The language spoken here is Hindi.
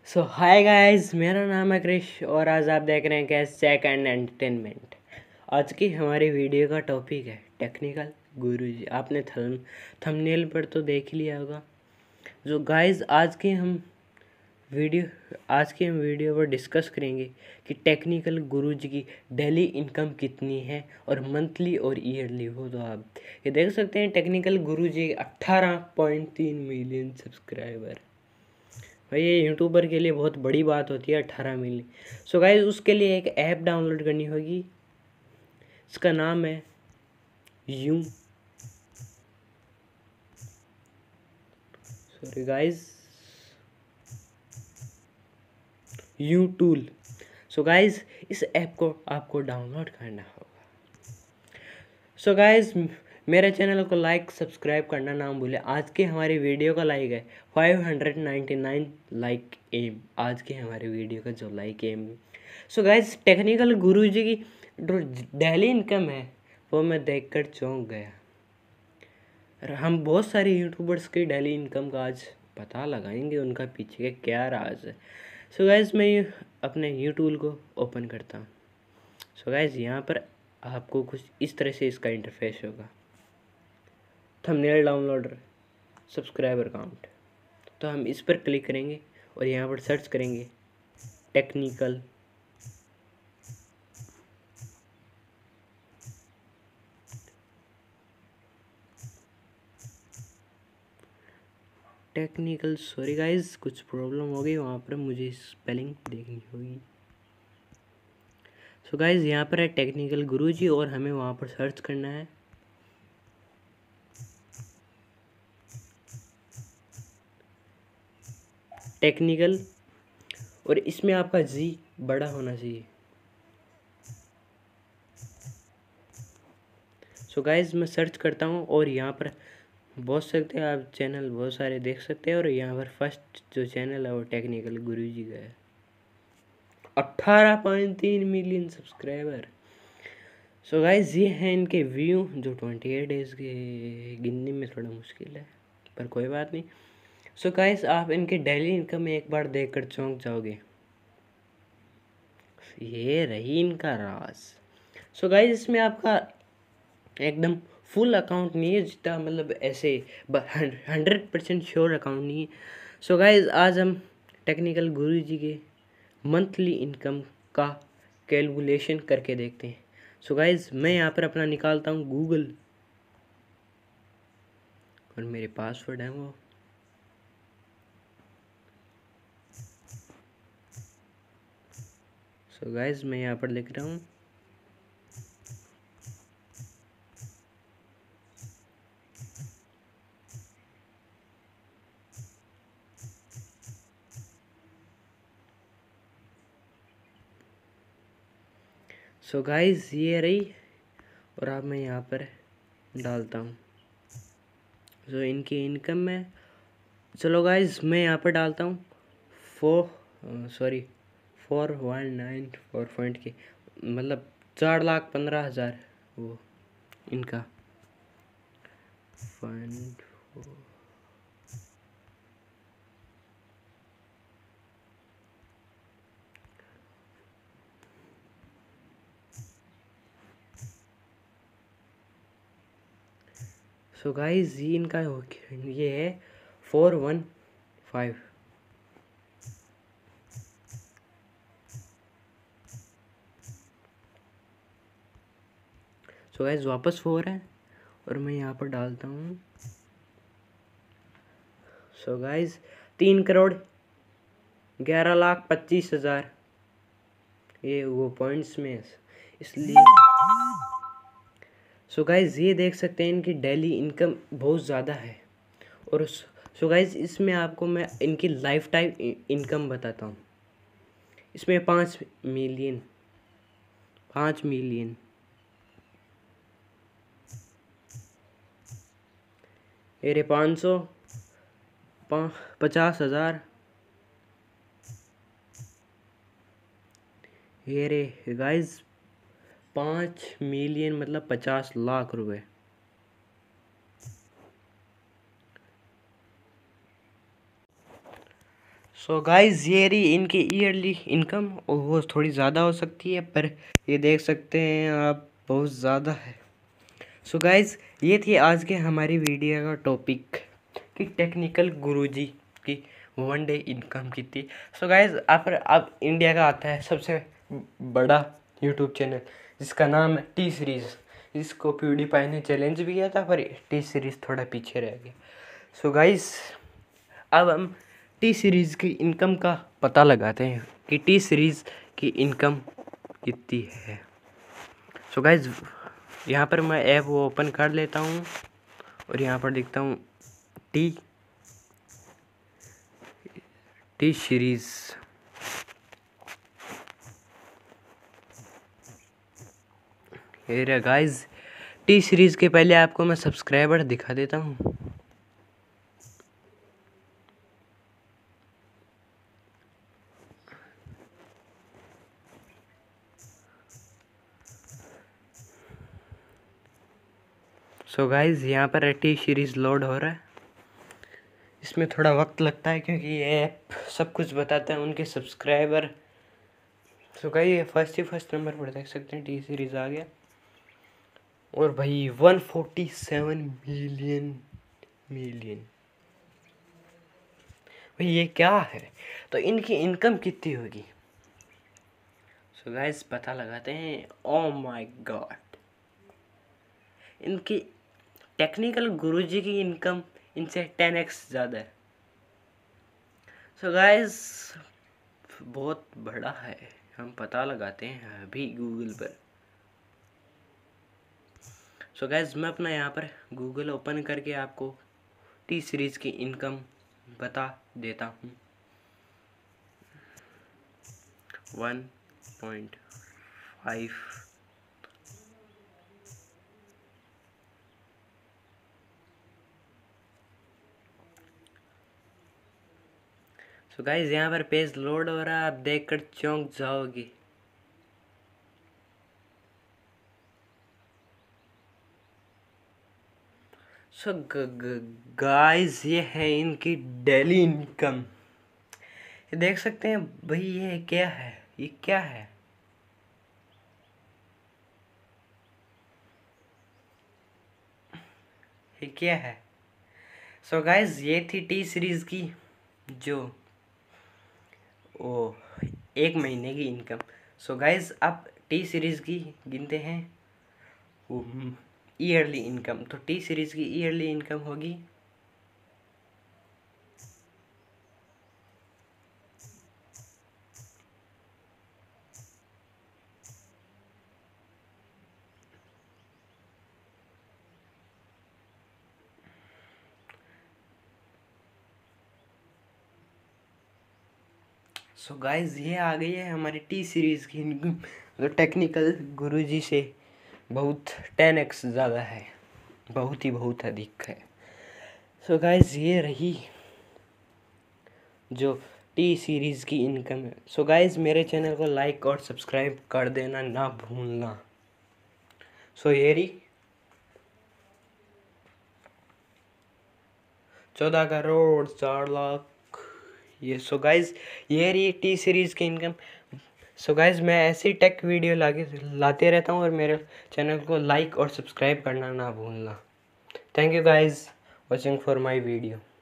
सो हाय गाइस, मेरा नाम है क्रिश और आज आप देख रहे हैं कैश चेक एंड एंटरटेनमेंट। आज की हमारी वीडियो का टॉपिक है टेक्निकल गुरुजी। आपने थंबनेल पर तो देख ही लिया होगा। जो गाइस आज की हम वीडियो पर डिस्कस करेंगे कि टेक्निकल गुरुजी की डेली इनकम कितनी है और मंथली और ईयरली। हो तो आप ये देख सकते हैं, टेक्निकल गुरुजी 18.3 मिलियन सब्सक्राइबर। भाई ये यूट्यूबर के लिए बहुत बड़ी बात होती है 18 मिलियन। सो गाइस उसके लिए एक ऐप डाउनलोड करनी होगी। इसका नाम है you sorry guys you tool. So guys इस ऐप को आपको डाउनलोड करना होगा। सो गाइस मेरे चैनल को लाइक सब्सक्राइब करना ना भूलें। आज की हमारी वीडियो का लाइक है 599 लाइक एम। आज की हमारी वीडियो का जो लाइक एम। सो गाइस टेक्निकल गुरुजी की जो डेली इनकम है वो मैं देखकर चौंक गया। हम बहुत सारे यूट्यूबर्स की डेली इनकम का आज पता लगाएंगे, उनका पीछे का क्या राज है। सो गाइस मैं अपने यूट्यूब को ओपन करता हूँ। सो गाइस यहाँ पर आपको कुछ इस तरह से इसका इंटरफेस होगा। थंबनेल डाउनलोडर, सब्सक्राइबर काउंट, तो हम इस पर क्लिक करेंगे और यहाँ पर सर्च करेंगे टेक्निकल सॉरी गाइस कुछ प्रॉब्लम हो गई वहाँ पर, मुझे स्पेलिंग देखनी होगी। सो गाइस यहाँ पर है टेक्निकल गुरुजी और हमें वहाँ पर सर्च करना है टेक्निकल, और इसमें आपका जी बड़ा होना चाहिए। सो गाइस मैं सर्च करता हूँ और यहाँ पर बहुत सकते हैं आप चैनल बहुत सारे देख सकते हैं, और यहाँ पर फर्स्ट जो चैनल है वो टेक्निकल गुरुजी का है। 18.3 मिलियन सब्सक्राइबर। सो गाइस ये हैं इनके व्यू जो 28 डेज़ के, गिनने में थोड़ा मुश्किल है पर कोई बात नहीं। सो गाइस आप इनके डेली इनकम में एक बार देखकर चौंक जाओगे। ये रही इनका राज। सो गाइस इसमें आपका एकदम फुल अकाउंट नहीं है, जितना मतलब ऐसे 100% श्योर अकाउंट नहीं है। सो गाइस आज हम टेक्निकल गुरुजी के मंथली इनकम का कैलकुलेशन करके देखते हैं। सो गाइस मैं यहाँ पर अपना निकालता हूँ गूगल और मेरे पासवर्ड है वो। सो गाइस मैं यहाँ पर लिख रहा हूँ सो गाइस ये रही, और अब मैं यहाँ पर डालता हूँ जो इनकी इनकम में। चलो गाइस मैं यहाँ पर डालता हूँ 419 पॉइंट के, मतलब 4,15,000 वो इनका फंड। सो गाइस ये इनका ये है 415। सो गाइस वापस 4 है और मैं यहाँ पर डालता हूँ। सो गाइस 3,11,25,000 ये वो पॉइंट्स में इसलिए। सो गाइस ये देख सकते हैं इनकी डेली इनकम बहुत ज़्यादा है। और सो गाइस इसमें आपको मैं इनकी लाइफ टाइम इनकम बताता हूँ। इसमें 5 मिलियन मेरे 550,000 ये रे गाइस 5 मिलियन मतलब 50 लाख रुपए। सो गाइज ये रही इनकी ईयरली इनकम, और वो थोड़ी ज़्यादा हो सकती है, पर ये देख सकते हैं आप बहुत ज़्यादा है। सो गाइज ये थी आज के हमारी वीडियो का टॉपिक कि टेक्निकल गुरुजी की वन डे इनकम कितनी। सो गाइज अब इंडिया का आता है सबसे बड़ा यूट्यूब चैनल जिसका नाम है टी सीरीज़, जिसको प्यूडीपाई ने चैलेंज भी किया था, पर टी सीरीज़ थोड़ा पीछे रह गया। सो गाइज अब हम टी सीरीज़ की इनकम का पता लगाते हैं कि टी सीरीज़ की इनकम कितनी है। सो गाइज यहाँ पर मैं ऐप वो ओपन कर लेता हूँ और यहाँ पर देखता हूँ टी सीरीज़। ये रहा गाइज टी सीरीज़ के पहले आपको मैं सब्सक्राइबर दिखा देता हूँ। सो गाइज यहाँ पर टी सीरीज़ लोड हो रहा है। इसमें थोड़ा वक्त लगता है क्योंकि ये ऐप सब कुछ बताता है उनके सब्सक्राइबर। सो गाइस ये फर्स्ट नंबर पर देख सकते हैं टी सीरीज़ आ गया, और भाई 147 मिलियन भाई ये क्या है, तो इनकी इनकम कितनी होगी। सो गाइस पता लगाते हैं। ओ माय गॉड, इनकी टेक्निकल गुरुजी की इनकम इनसे 10x ज़्यादा है। सो गाइस बहुत बड़ा है, हम पता लगाते हैं अभी गूगल पर। सो गाइस मैं अपना यहाँ पर गूगल ओपन करके आपको टी सीरीज़ की इनकम बता देता हूँ। 1.5 सो गाइस यहाँ पर पेज लोड हो रहा है, आप देखकर चौंक जाओगे। सो गाइस ये है इनकी डेली इनकम, ये देख सकते हैं भाई। ये क्या है, ये क्या है, ये क्या है। सो गाइस ये थी टी सीरीज़ की जो ओ 1 महीने की इनकम। सो गाइस आप टी सीरीज़ की गिनते हैं ईयरली इनकम, तो टी सीरीज़ की ईयरली इनकम होगी सो गाइस ये आ गई है हमारी टी सीरीज़ की इनकम, जो टेक्निकल गुरुजी से बहुत 10x ज़्यादा है, बहुत ही बहुत अधिक है। सो गाइस ये रही जो टी सीरीज़ की इनकम है। सो गाइस मेरे चैनल को लाइक और सब्सक्राइब कर देना ना भूलना। सो ये रही 14 करोड़ 4 लाख ये। सो गाइस ये रही टी सीरीज़ की इनकम। सो गाइस मैं ऐसी टेक वीडियो लाते रहता हूँ, और मेरे चैनल को लाइक और सब्सक्राइब करना ना भूलना। Thank you guys watching for my video.